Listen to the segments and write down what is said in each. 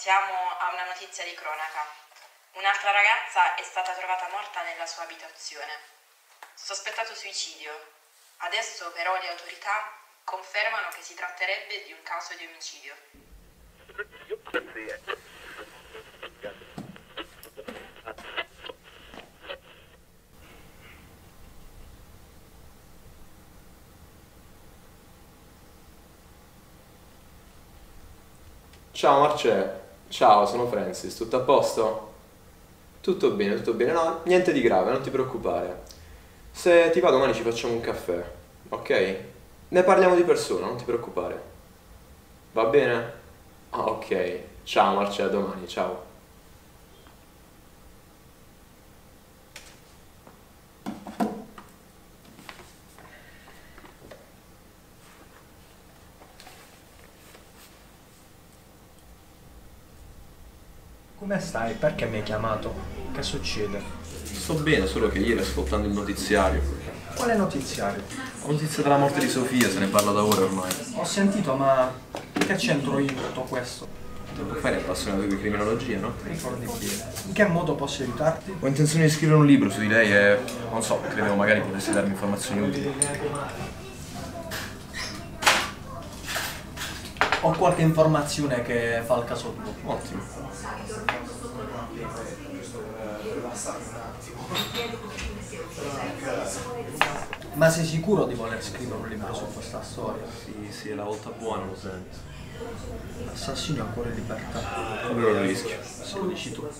Passiamo a una notizia di cronaca. Un'altra ragazza è stata trovata morta nella sua abitazione. Sospettato suicidio. Adesso però le autorità confermano che si tratterebbe di un caso di omicidio. Ciao Marce, ciao, sono Francis, tutto a posto? Tutto bene, no, niente di grave, non ti preoccupare. Se ti va domani ci facciamo un caffè, ok? Ne parliamo di persona, non ti preoccupare. Va bene? Ah, ok. Ciao Marce, a domani, ciao. Come stai? Perché mi hai chiamato? Che succede? Sto bene, solo che ieri ascoltando il notiziario. Quale notiziario? La notizia della morte di Sofia, se ne parla da ore ormai. Ho sentito, ma che c'entro io in tutto questo? Te lo fai appassionato di criminologia, no? Ricordi bene. In che modo posso aiutarti? Ho intenzione di scrivere un libro su di lei e non so, credevo magari potessi darmi informazioni utili. Ho qualche informazione che fa il caso tuo. Ottimo. Ma sei sicuro di voler scrivere un libro su questa storia? Sì, è la volta buona, lo sento. L'assassino ha ancora in libertà. Allora lo rischio. Se lo dici tu.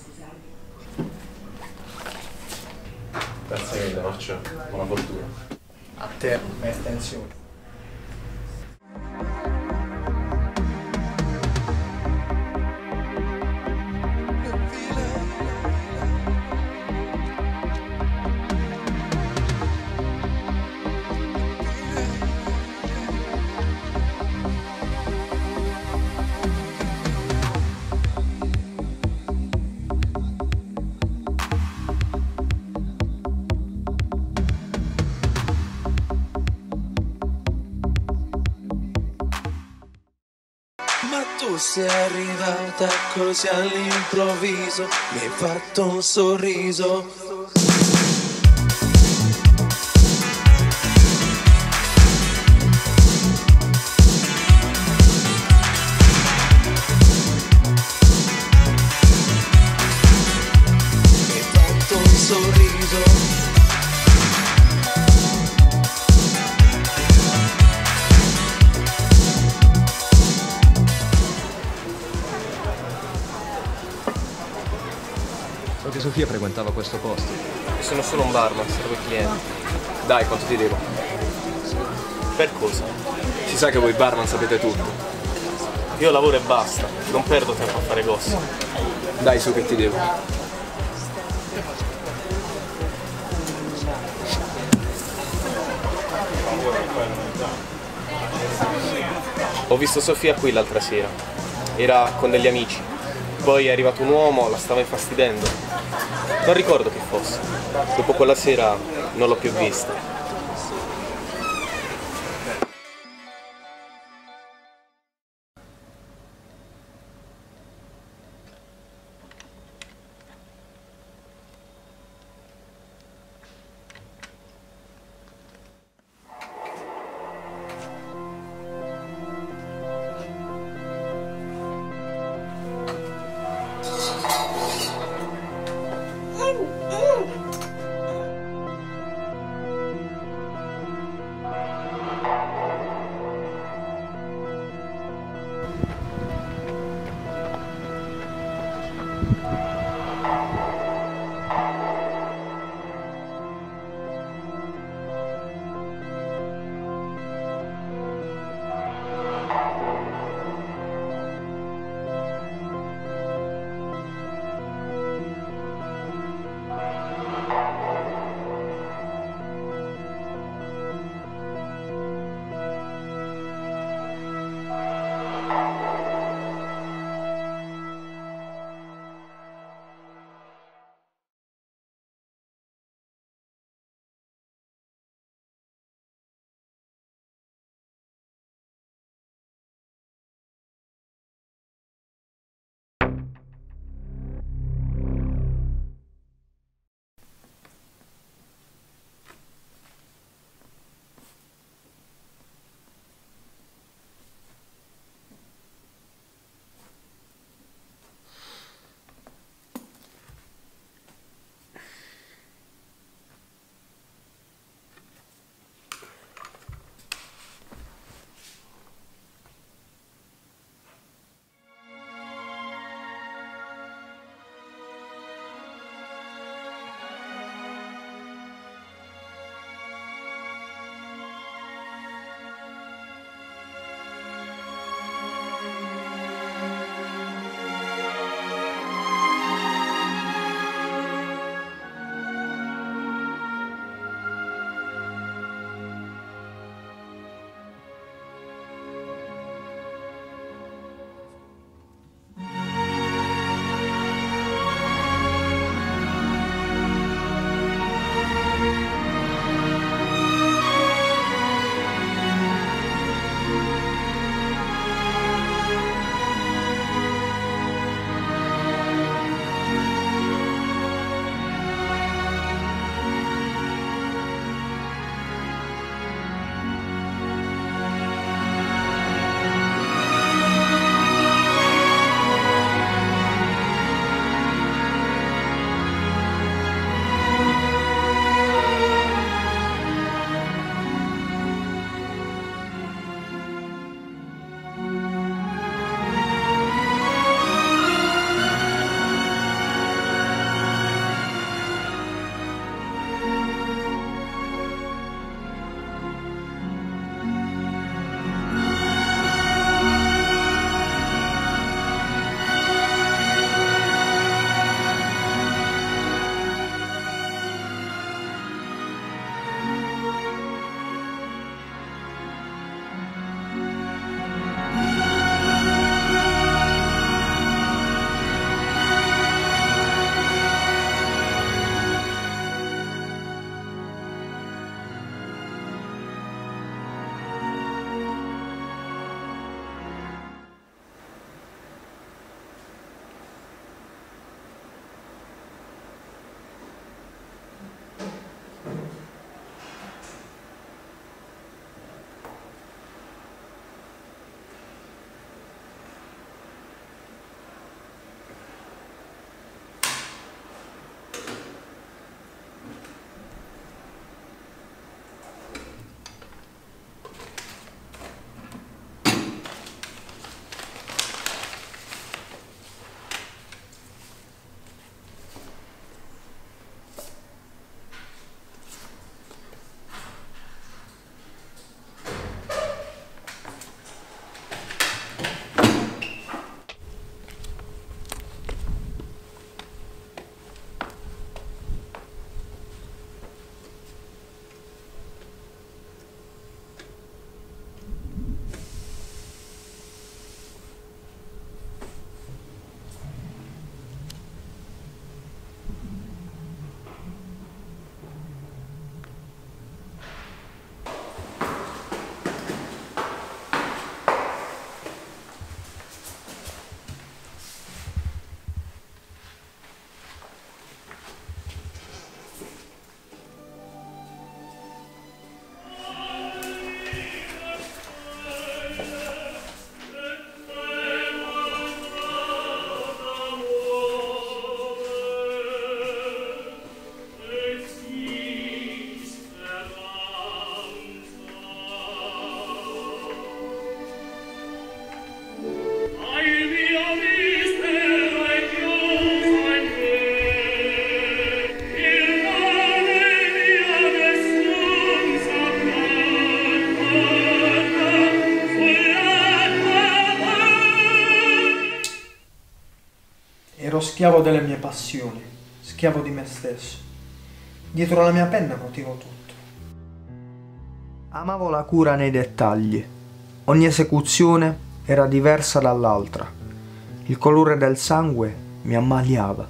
Grazie mille, Marcia. Buona fortuna. A te e attenzione. Ma tu sei arrivata così all'improvviso, mi hai fatto un sorriso. Mi hai fatto un sorriso. So che Sofia frequentava questo posto. Io sono solo un barman, servo i clienti. Dai, quanto ti devo? Per cosa? Si sa che voi barman sapete tutto. Io lavoro e basta, non perdo tempo a fare cose. Dai, su che ti devo. Ho visto Sofia qui l'altra sera. Era con degli amici. Poi è arrivato un uomo, la stava infastidendo. Non ricordo chi fosse. Dopo quella sera non l'ho più vista. schiavo delle mie passioni, schiavo di me stesso. Dietro la mia penna motivo tutto. Amavo la cura nei dettagli. Ogni esecuzione era diversa dall'altra. Il colore del sangue mi ammaliava.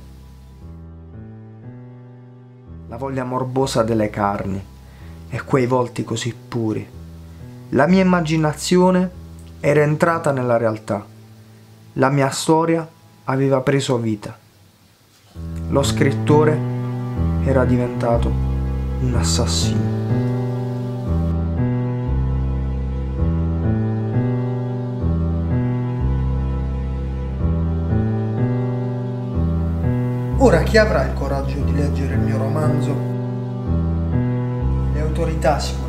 La voglia morbosa delle carni e quei volti così puri. La mia immaginazione era entrata nella realtà. La mia storia aveva preso vita. Lo scrittore era diventato un assassino. Ora chi avrà il coraggio di leggere il mio romanzo? Le autorità sicuramente